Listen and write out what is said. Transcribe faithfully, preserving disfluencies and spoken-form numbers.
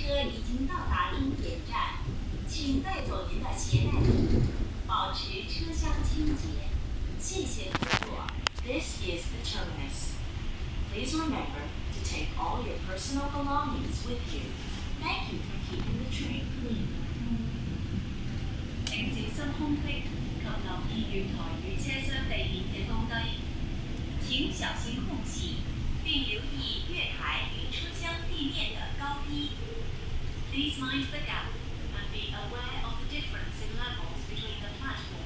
车已经到达终点站，请带走您的携带物，保持车厢清洁。谢谢合作。This is the terminus. Please remember to take all your personal belongings with you. Thank you for keeping the train clean. 請小心空隙及留意月台與車廂地面嘅高低。請小心空隙，並留意月台與車廂地面的高低。Please mind the gap and be aware of the difference in levels between the platform